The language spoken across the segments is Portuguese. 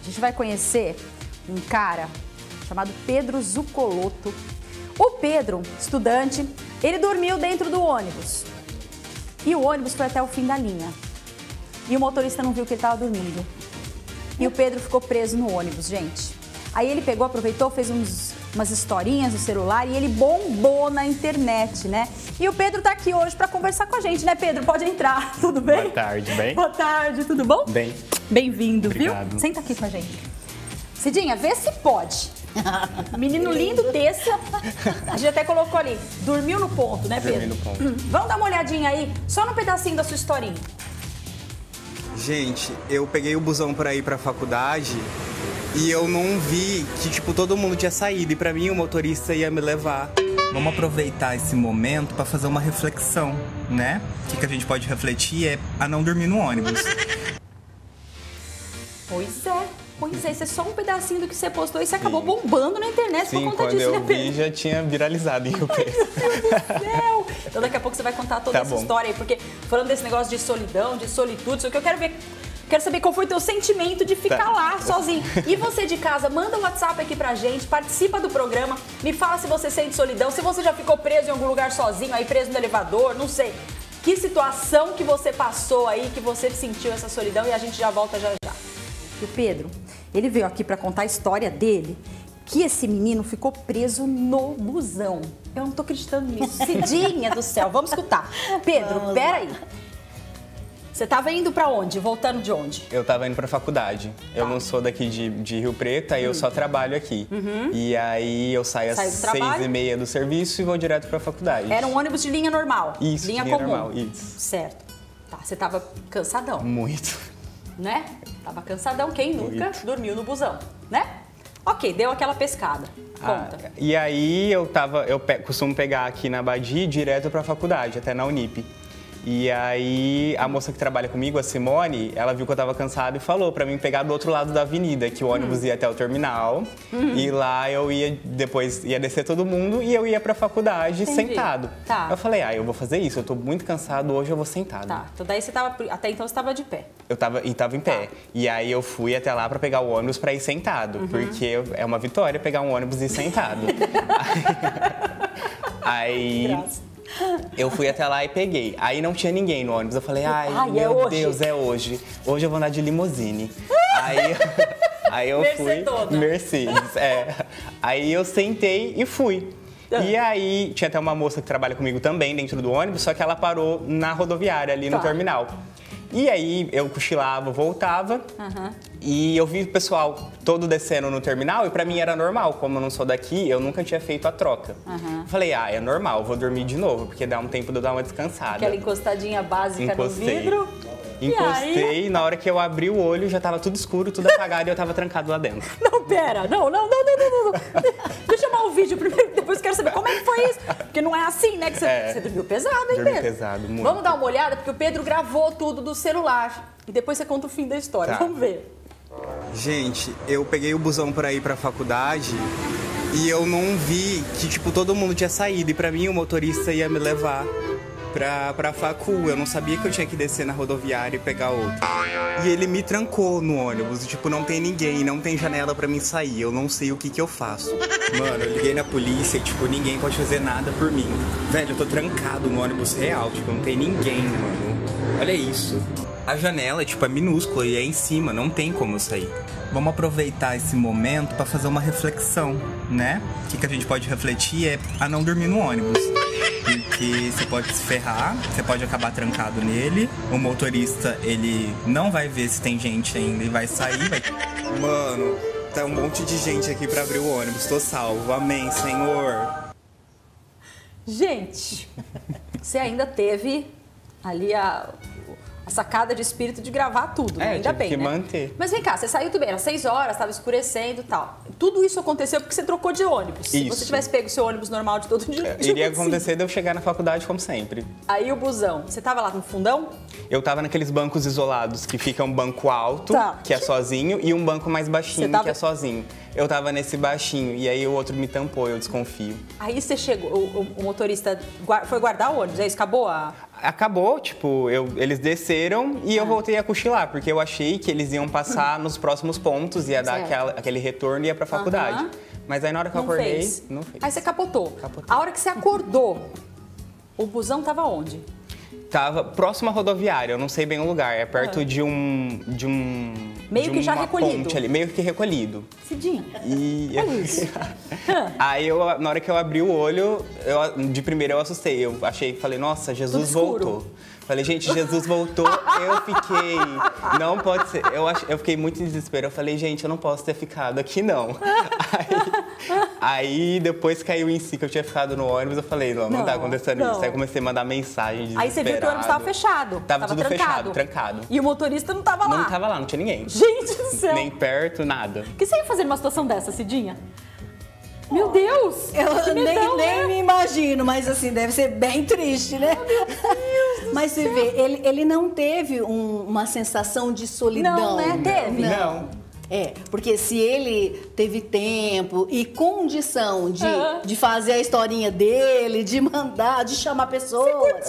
A gente vai conhecer um cara chamado Pedro Zuccolotto. O Pedro, estudante, ele dormiu dentro do ônibus. E o ônibus foi até o fim da linha. E o motorista não viu que ele estava dormindo. E o Pedro ficou preso no ônibus, gente. Aí ele pegou, aproveitou, fez umas historinhas no celular e ele bombou na internet, né? E o Pedro tá aqui hoje para conversar com a gente, né, Pedro? Pode entrar, tudo bem? Boa tarde, bem? Boa tarde, tudo bom? Bem. Bem-vindo, viu? Obrigado. Senta aqui com a gente. Cidinha, vê se pode. Menino lindo desse, a gente até colocou ali, dormiu no ponto, né, Pedro? Dormi no ponto. Vamos dar uma olhadinha aí, só no pedacinho da sua historinha. Gente, eu peguei o busão para ir pra faculdade e eu não vi que, tipo, todo mundo tinha saído e pra mim o motorista ia me levar. Vamos aproveitar esse momento para fazer uma reflexão, né? O que a gente pode refletir é a não dormir no ônibus. Pois é, isso é só um pedacinho do que você postou e você acabou bombando na internet por Sim, conta quando disso, eu né, Pedro? vi já tinha viralizado em Rio Preto. Meu Deus do céu! Então daqui a pouco você vai contar toda Tá essa bom. história aí, porque falando desse negócio de solidão, de solitude, o que eu quero ver, quero saber qual foi o teu sentimento de ficar lá sozinho. E você de casa, manda um WhatsApp aqui pra gente, participa do programa, me fala se você sente solidão, se você já ficou preso em algum lugar sozinho, aí preso no elevador, não sei. Que situação que você passou aí, que você sentiu essa solidão e a gente já volta já já. E o Pedro, ele veio aqui pra contar a história dele, que esse menino ficou preso no busão. Eu não tô acreditando nisso. Cidinha do céu, vamos escutar. Pedro, peraí. Você tava indo pra onde? Voltando de onde? Eu tava indo pra faculdade. Eu não sou daqui de Rio Preto, aí eu só trabalho aqui. E aí eu saio às Saiu do trabalho? 6h30 do serviço e vou direto pra faculdade. Era um ônibus de linha normal? Isso, linha linha comum? normal, isso. Certo. Tá, você tava cansadão, Muito. né? Tava cansadão, quem nunca Muito. dormiu no busão, né? Ok, deu aquela pescada. Conta. E aí eu costumo pegar aqui na Badi direto pra faculdade, até na Unip. E aí a moça que trabalha comigo, a Simone, ela viu que eu tava cansado e falou pra mim pegar do outro lado da avenida, que o ônibus ia até o terminal. E lá eu ia, depois ia descer todo mundo e eu ia pra faculdade sentado. Tá. Eu falei, eu vou fazer isso, eu tô muito cansado, hoje eu vou sentado. Tá, então daí você tava, até então você tava de pé. Eu tava em pé. E aí eu fui até lá pra pegar o ônibus pra ir sentado, porque é uma vitória pegar um ônibus e ir sentado. Aí Graça. eu fui até lá e peguei. Aí não tinha ninguém no ônibus. Eu falei, é meu hoje. Deus, é hoje. Hoje eu vou andar de limusine. aí eu fui. Mercedona. Mercedes, é. Aí eu sentei e fui. E aí tinha até uma moça que trabalha comigo também dentro do ônibus, só que ela parou na rodoviária ali no terminal. E aí eu cochilava, voltava e eu vi o pessoal todo descendo no terminal e pra mim era normal, como eu não sou daqui, eu nunca tinha feito a troca. Falei, é normal, vou dormir de novo, porque dá um tempo de eu dar uma descansada. Aquela encostadinha básica no vidro. Encostei, na hora que eu abri o olho já tava tudo escuro, tudo apagado e eu tava trancado lá dentro. Não, pera, não. Deixa eu chamar o vídeo primeiro, depois eu quero saber como é que foi isso. Porque não é assim, né, que você dormiu pesado, hein, Dormi Pedro? pesado, muito. Vamos dar uma olhada, porque o Pedro gravou tudo do celular. E depois você conta o fim da história, Tá. vamos ver. Gente, eu peguei o busão para ir pra faculdade e eu não vi que, tipo, todo mundo tinha saído e pra mim o motorista ia me levar pra facu. Eu não sabia que eu tinha que descer na rodoviária e pegar outra. E ele me trancou no ônibus, tipo, não tem ninguém, não tem janela pra mim sair, eu não sei o que eu faço. Mano, eu liguei na polícia e, tipo, ninguém pode fazer nada por mim. Velho, eu tô trancado no ônibus real, tipo, não tem ninguém, mano. Olha isso. A janela, tipo, é minúscula e é em cima, não tem como eu sair. Vamos aproveitar esse momento pra fazer uma reflexão, né? O que a gente pode refletir é a não dormir no ônibus. Porque você pode se ferrar, você pode acabar trancado nele. O motorista, ele não vai ver se tem gente ainda e vai sair, vai... Mano, tá um monte de gente aqui pra abrir o ônibus, tô salvo, amém, Senhor. Gente, você ainda teve ali a sacada de espírito de gravar tudo, né? Ainda tive bem, que né? manter. Mas vem cá, você saiu também, era 6 horas, estava escurecendo e tal. Tudo isso aconteceu porque você trocou de ônibus. Se Isso. você tivesse pego o seu ônibus normal de todo dia, Iria tipo acontecer de eu chegar na faculdade como sempre. Aí o busão, você tava lá no fundão? Eu tava naqueles bancos isolados, que fica um banco alto, Tá. que é sozinho, e um banco mais baixinho, Você tava- que é sozinho. Eu tava nesse baixinho, e aí o outro me tampou, eu desconfio. Aí você chegou, o motorista foi guardar o ônibus, é isso? Acabou a... Acabou, tipo, eles desceram e eu voltei a cochilar, porque eu achei que eles iam passar nos próximos pontos, ia dar aquele retorno e ia pra faculdade. Mas aí na hora que eu acordei, não fez. Aí você capotou. A hora que você acordou, o busão tava onde? Tava próximo à rodoviária, eu não sei bem o lugar, é perto de um meio que já recolhido. Ponte ali, meio que recolhido. Cidinha. E olha isso. Aí na hora que eu abri o olho, de primeira eu assustei. Eu falei, nossa, Jesus voltou. Falei, gente, Jesus voltou. Eu fiquei, não pode ser. Eu fiquei muito em desespero. Eu falei, gente, eu não posso ter ficado aqui, não. Aí depois caiu em si que eu tinha ficado no ônibus. Eu falei, não tá acontecendo isso. Aí eu comecei a mandar mensagem desesperado. Aí você viu que o ônibus estava fechado. Tava tudo fechado, trancado. E o motorista não tava lá. Não tava lá, não tinha ninguém. Gente do céu. Nem perto, nada. O que você ia fazer numa situação dessa, Cidinha? Meu Deus! Eu nem me imagino, mas assim, deve ser bem triste, né? Meu Deus mas você vê, ele não teve uma sensação de solidão. Não, né? Teve? Não. Porque se ele teve tempo e condição de fazer a historinha dele, de mandar, de chamar pessoas.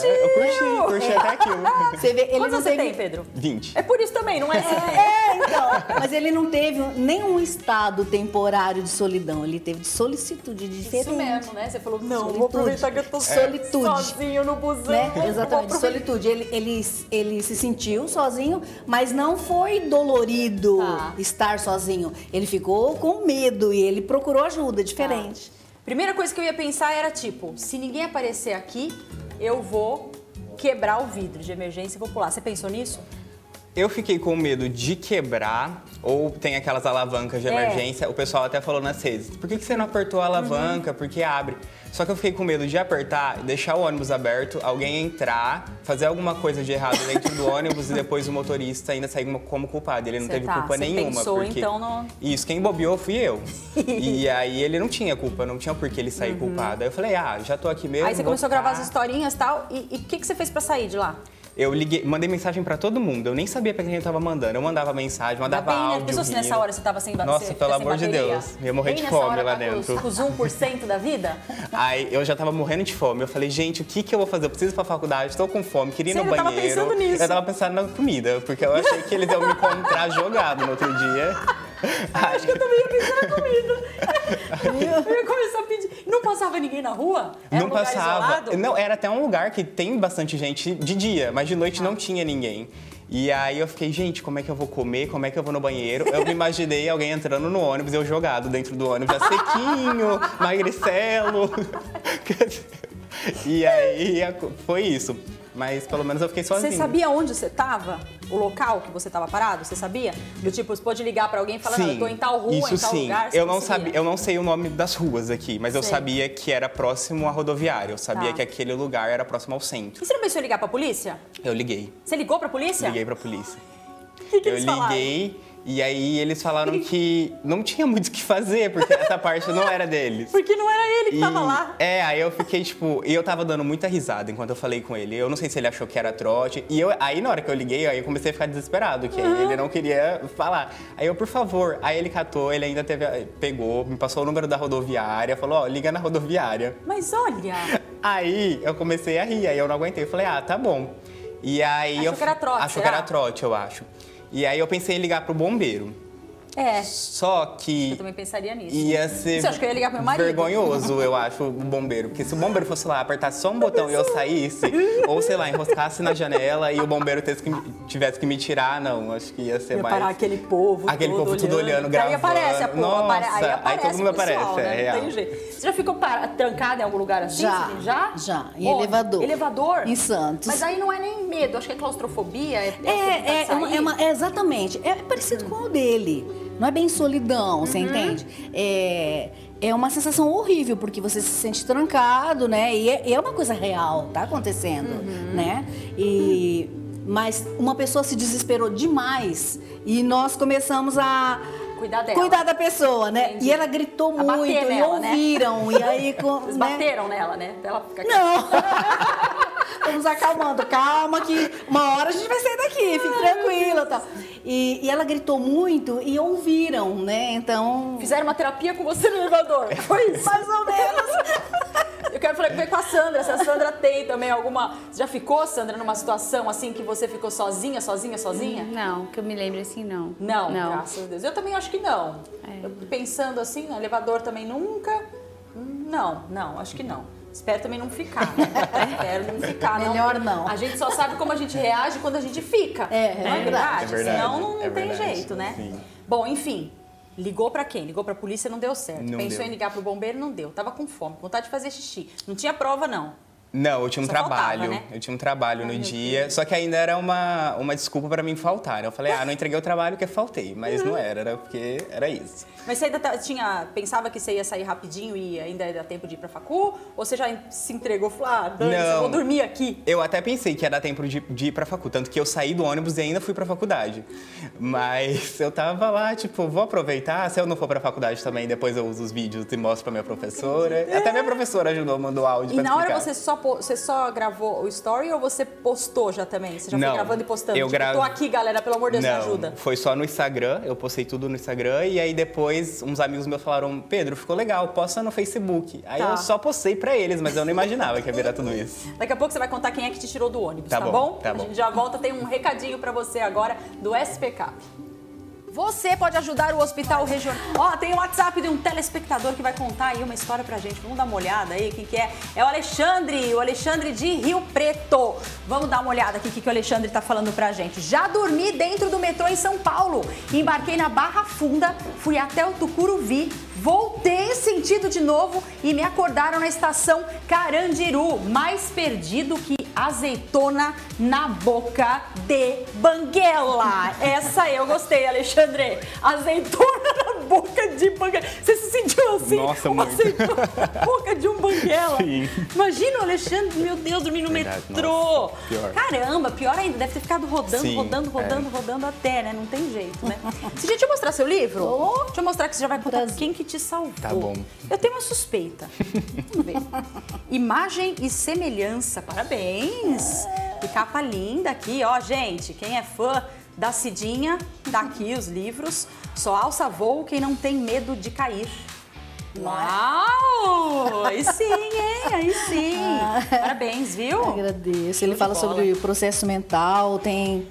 Eu curti até aquilo. Você vê, ele Quantos não você tem, Pedro? 20. É por isso também, não é? Então. Mas ele não teve nenhum estado temporário de solidão, ele teve de solicitude, de diferente. Isso mesmo, né? Você falou, não, solitude. vou aproveitar que eu tô sozinho no busão. Né? Exatamente, solitude. Ele se sentiu sozinho, mas não foi dolorido estar sozinho. Ele ficou com medo e ele procurou ajuda, diferente. Primeira coisa que eu ia pensar era tipo, se ninguém aparecer aqui, eu vou quebrar o vidro de emergência e vou pular. Você pensou nisso? Eu fiquei com medo de quebrar, ou tem aquelas alavancas de emergência, o pessoal até falou nas redes, por que você não apertou a alavanca, porque abre? Só que eu fiquei com medo de apertar, deixar o ônibus aberto, alguém entrar, fazer alguma coisa de errado dentro do ônibus e depois o motorista ainda sair como culpado. Ele não teve culpa nenhuma. Pensou, porque então, no... Isso, quem bobeou fui eu. E aí ele não tinha culpa, não tinha por que ele sair culpado. Aí eu falei, já tô aqui mesmo. Aí você começou a gravar as historinhas e tal, e o que você fez pra sair de lá? Eu mandei mensagem pra todo mundo, eu nem sabia pra quem eu tava mandando. Eu mandava mensagem, mandava áudio. Pensou se nessa hora você tava sem bateria? Nossa, pelo amor de Deus, eu ia morrer de fome lá dentro. Com os 1% da vida? Aí eu já tava morrendo de fome. Eu falei, gente, o que eu vou fazer? Eu preciso ir pra faculdade, tô com fome, queria ir no banheiro. Eu tava pensando nisso. Eu tava pensando na comida, porque eu achei que eles iam me encontrar jogado no outro dia. Acho que eu também ia pensar na comida. Eu ia começar a pedir. Não passava ninguém na rua? Era não um lugar passava. Isolado? Não, era até um lugar que tem bastante gente de dia, mas de noite não tinha ninguém. E aí eu fiquei, gente, como é que eu vou comer? Como é que eu vou no banheiro? Eu me imaginei alguém entrando no ônibus, eu jogado dentro do ônibus, já sequinho, magricelo. E aí foi isso. Mas pelo menos eu fiquei sozinho. Você sabia onde você estava? O local que você estava parado? Você sabia? Do tipo, você pode ligar para alguém e falar, não, eu tô em tal rua, isso em tal sim. lugar? Eu não sabia, eu não sei o nome das ruas aqui, mas eu Sei. sabia que era próximo à rodoviária. Eu sabia que aquele lugar era próximo ao centro. E você não pensou em ligar pra polícia? Eu liguei. Você ligou pra polícia? Liguei pra polícia. O que eu eles falaram? liguei e aí eles falaram que não tinha muito o que fazer, porque essa parte não era deles. Porque não era ele que tava lá. Aí eu fiquei, tipo, e eu tava dando muita risada enquanto eu falei com ele. Eu não sei se ele achou que era trote. E aí na hora que eu liguei, aí eu comecei a ficar desesperado, que aí ele não queria falar. Aí eu, por favor, aí ele catou, ele ainda pegou, me passou o número da rodoviária, falou, liga na rodoviária. Mas olha... Aí eu comecei a rir, aí eu não aguentei, eu falei, tá bom. E aí Achou que era trote, Achou que era trote, eu acho. E aí eu pensei em ligar pro bombeiro. Só que... Eu também pensaria nisso. Ia ser Você acha que eu ia ligar pro meu marido? vergonhoso, eu acho, o bombeiro. Porque se o bombeiro fosse lá, apertasse só um botão e eu saísse, ou sei lá, enroscasse na janela e o bombeiro tivesse que me tirar, não, acho que ia ser ia mais... parar aquele povo tudo olhando, gravando. Aí aparece a porra, Nossa, aí aparece todo mundo o pessoal, aparece, né? real. Não tem jeito. Você já ficou trancada em algum lugar assim? Já. Em elevador. Elevador? Em Santos. Mas aí não é nem medo, acho que é claustrofobia. Exatamente. É parecido com o dele. Não é bem solidão, você entende? É uma sensação horrível, porque você se sente trancado, né? E é uma coisa real, tá acontecendo, né? Mas uma pessoa se desesperou demais e nós começamos a cuidar da pessoa, né? Entendi. E ela gritou muito, e nela, ouviram, né? e aí... Eles bateram nela, né? Ela fica... Não! nos acalmando. Calma que uma hora a gente vai sair daqui, fique tranquila e tal. E ela gritou muito e ouviram, né? Então... Fizeram uma terapia com você no elevador? Foi isso? Mais ou menos. Eu quero ver com a Sandra, se a Sandra tem também alguma... Você já ficou, Sandra, numa situação assim que você ficou sozinha? Não, que eu me lembre assim, não. Não, graças a Deus. Eu também acho que não. Eu, pensando assim, no elevador também nunca. Não, acho que não. Espero também não ficar, né? Espero não ficar, não. Melhor não. A gente só sabe como a gente reage quando a gente fica. Não é verdade? É verdade. Senão não tem verdade. jeito, né? Sim. Bom, enfim. Ligou pra quem? Ligou pra polícia, não deu certo. Não Pensou deu. em ligar pro bombeiro, não deu. Tava com fome, com vontade de fazer xixi. Não tinha prova, não. Não, eu tinha um Só faltava, trabalho. né? Eu tinha um trabalho no meu dia, só que ainda era uma desculpa pra mim faltar. Eu falei, não entreguei o trabalho porque faltei, mas não era porque era isso. Mas você ainda pensava que você ia sair rapidinho e ainda ia dar tempo de ir pra facu? Ou você já se entregou e falou, dane-se, eu vou dormir aqui? Eu até pensei que ia dar tempo de ir pra facu, tanto que eu saí do ônibus e ainda fui pra faculdade. Mas eu tava lá, tipo, vou aproveitar, se eu não for pra faculdade também, depois eu uso os vídeos e mostro pra minha professora. Até minha professora ajudou, mandou áudio pra E na hora explicar. você só gravou o story ou você postou já também? Você já foi Não, gravando e postando? eu Tipo, tô aqui, galera, pelo amor de Deus, me ajuda. Foi só no Instagram, eu postei tudo no Instagram e aí depois uns amigos meus falaram, Pedro, ficou legal, posta no Facebook. Aí eu só postei pra eles, mas eu não imaginava que ia virar tudo isso. Daqui a pouco você vai contar quem é que te tirou do ônibus, Tá tá bom, bom? tá bom. A gente já volta, tem um recadinho pra você agora do SPCap. Você pode ajudar o Hospital Regional. Ó, tem o WhatsApp de um telespectador que vai contar aí uma história pra gente. Vamos dar uma olhada aí, quem que é? É o Alexandre de Rio Preto. Vamos dar uma olhada aqui, o que o Alexandre tá falando pra gente. Já dormi dentro do metrô em São Paulo. Embarquei na Barra Funda, fui até o Tucuruvi, voltei sentido de novo e me acordaram na estação Carandiru. Mais perdido que azeitona na boca de banguela. Essa eu gostei, Alexandre. Azeitona na boca de banguela. Você se sentiu assim? Nossa, uma muito. azeitona na boca de um banguela. Sim. Imagina o Alexandre, meu Deus, dormir no Verdade, metrô. nossa, pior. Caramba, pior ainda, deve ter ficado rodando, Sim, rodando até, né? Não tem jeito, né? Deixa eu mostrar seu livro. Deixa eu mostrar que você já vai contar quem que te salvou. Tá bom. Eu tenho uma suspeita. Vamos ver. Imagem e semelhança. Parabéns. Que capa linda aqui, ó, gente. Quem é fã da Cidinha, tá aqui os livros. Só alça voo quem não tem medo de cair. Uau! Aí sim, hein? Aí sim. Parabéns, viu? Agradeço. Ele fala sobre o processo mental, tem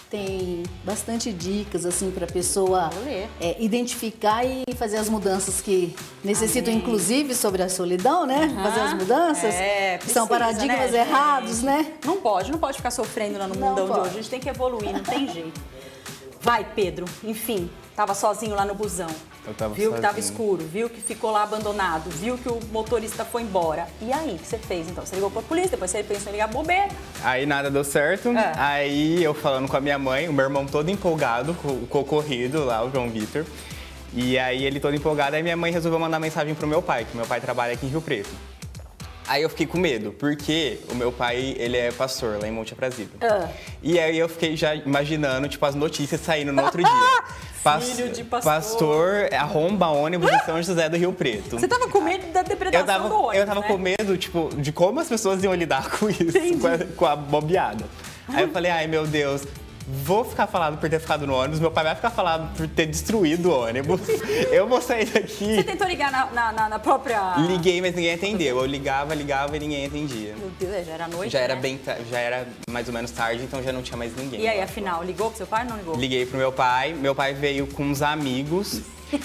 bastante dicas assim para a pessoa identificar e fazer as mudanças que necessitam, inclusive sobre a solidão, né? Fazer as mudanças que são paradigmas errados, né? Não pode ficar sofrendo lá no mundão de hoje. A gente tem que evoluir, não tem jeito. Vai, Pedro. Enfim, tava sozinho lá no busão. Viu que tava escuro, viu que ficou lá abandonado, viu que o motorista foi embora. E aí, o que você fez então? Você ligou pra polícia, depois você pensou em ligar pro bombeiro. Aí nada deu certo. Aí eu falando com a minha mãe, o meu irmão todo empolgado com o ocorrido lá, o João Vitor. E aí ele todo empolgado, aí minha mãe resolveu mandar mensagem pro meu pai, que meu pai trabalha aqui em Rio Preto. Aí eu fiquei com medo, porque o meu pai, ele é pastor lá em Monte Aprazível. E aí eu fiquei já imaginando, tipo, as notícias saindo no outro dia. Filho de pastor. Pastor arromba ônibus em São José do Rio Preto. Você tava com medo da depredação do ônibus, Eu tava com medo, tipo, de como as pessoas iam lidar com isso, com a bobeada. Aí eu falei, ai meu Deus, vou ficar falado por ter ficado no ônibus, meu pai vai ficar falado por ter destruído o ônibus. Eu vou sair daqui. Você tentou ligar na própria... Liguei, mas ninguém atendeu. Eu ligava e ninguém atendia. Meu Deus, já era noite, Já era né? já era mais ou menos tarde, então já não tinha mais ninguém. E aí, afinal, ligou pro seu pai ou não ligou? Liguei pro meu pai veio com uns amigos.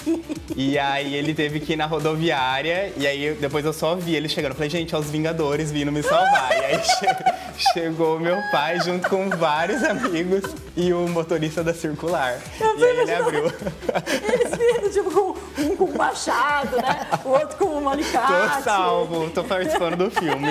E aí ele teve que ir na rodoviária, e aí depois eu só vi ele chegando. Eu falei, gente, ó, os Vingadores vindo me salvar. E aí chegou meu pai junto com vários amigos e o motorista da circular. E aí ele abriu. Eles vindo, tipo, um com um machado, né? O outro com um alicate. Tô salvo, tô participando do filme.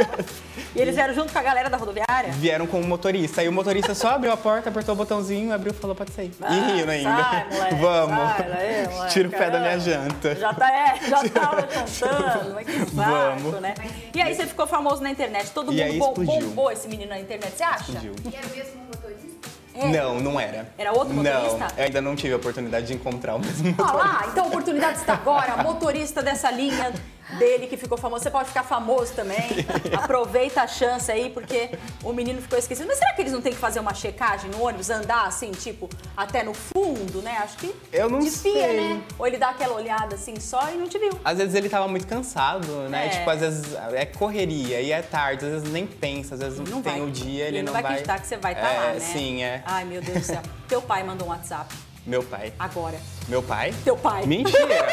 E eles vieram junto com a galera da rodoviária? Vieram com o motorista. Aí o motorista só abriu a porta, apertou o botãozinho, abriu e falou, pode sair. E rindo ainda. Sai, moleque, Vamos. sai, daí, moleque, Tira o pé da caramba. minha janta. Já tava contando, mas que saco, Vamos. né? E aí você ficou famoso na internet, todo E aí mundo explodiu. bombou esse menino na internet, você acha? Explodiu. E era o mesmo motorista? Não, não era. Era outro motorista? Não, eu ainda não tive a oportunidade de encontrar o mesmo Ah motorista. lá, então a oportunidade está agora, motorista dessa linha. dele que ficou famoso. Você pode ficar famoso também. Aproveita a chance aí, porque o menino ficou esquecido. Mas será que eles não têm que fazer uma checagem no ônibus, andar assim, tipo, até no fundo, né? Acho que eu não sei, né? Ou ele dá aquela olhada assim só e não te viu. Às vezes ele tava muito cansado, né? Tipo, às vezes é correria e é tarde, às vezes nem pensa, às vezes não tem o dia, ele não vai acreditar que você vai estar lá, né? Sim, é. Ai, meu Deus do céu. Teu pai mandou um WhatsApp. Meu pai. Agora. Meu pai? Teu pai. Mentira!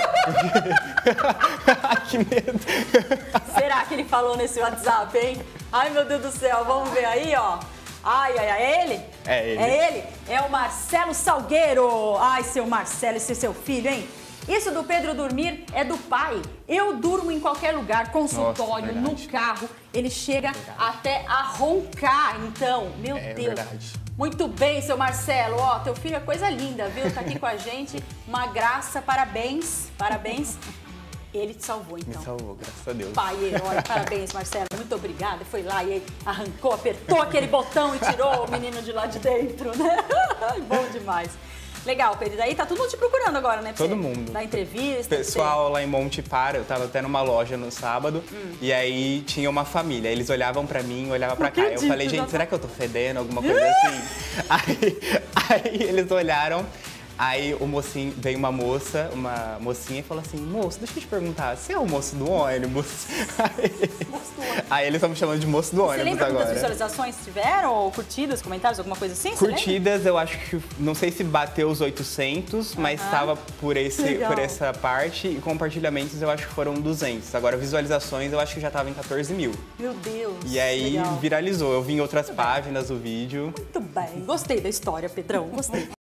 Que medo! Será que ele falou nesse WhatsApp, hein? Ai, meu Deus do céu, vamos ver aí, ó. Ai, é ele? É ele. É ele? É o Marcelo Salgueiro. Ai, seu Marcelo, esse é seu filho, hein? Isso do Pedro dormir é do pai. Eu durmo em qualquer lugar, consultório, no carro. Ele chega até a roncar, então. Meu Deus. Verdade. Muito bem, seu Marcelo. Ó, teu filho é coisa linda, viu? Tá aqui com a gente. Uma graça, parabéns. Parabéns. Ele te salvou, então. Me salvou, graças a Deus. Pai, herói. Parabéns, Marcelo. Muito obrigada. Foi lá e arrancou, apertou aquele botão e tirou o menino de lá de dentro, né? Bom demais. Legal, Pedro. Daí tá todo mundo te procurando agora, né? Todo mundo. Da entrevista. Pessoal lá em Monte Para, eu tava até numa loja no sábado, e aí tinha uma família. Eles olhavam pra mim, olhavam pra cá. Eu falei, gente, será que eu tô fedendo? Alguma coisa assim. Aí eles olharam. Aí o mocinho, veio uma mocinha e falou assim, moço, deixa eu te perguntar, você é o moço do ônibus? Aí eles estão me chamando de moço do ônibus agora. Você lembra quantas visualizações tiveram? Ou curtidas, comentários, alguma coisa assim? Curtidas, eu acho que, não sei se bateu os 800, mas estava por essa parte. E compartilhamentos eu acho que foram 200. Agora, visualizações eu acho que já estava em 14 mil. Meu Deus. E aí viralizou. Eu vi em outras páginas o vídeo. Muito bem. Gostei da história, Pedrão. Gostei.